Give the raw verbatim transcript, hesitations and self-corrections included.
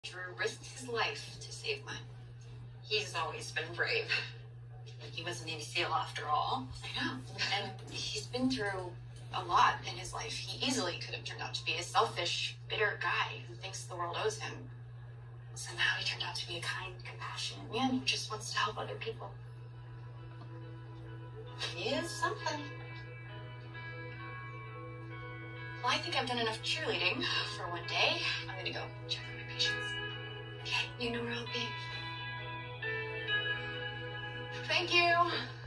Drew risked his life to save mine. He's always been brave. He was a Navy SEAL after all. I know. And he's been through a lot in his life. He easily could have turned out to be a selfish, bitter guy who thinks the world owes him. Somehow he turned out to be a kind, compassionate man who just wants to help other people. He is something. Well, I think I've done enough cheerleading for one day. I'm gonna go check on my patients. Okay, you know where I'll be. Thank you.